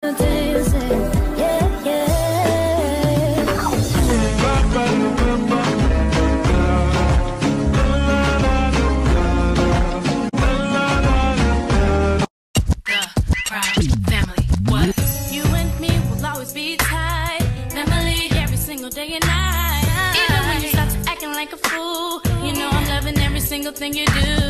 Day and night. Even when you start to acting like a fool, you know I'm loving every single thing you do.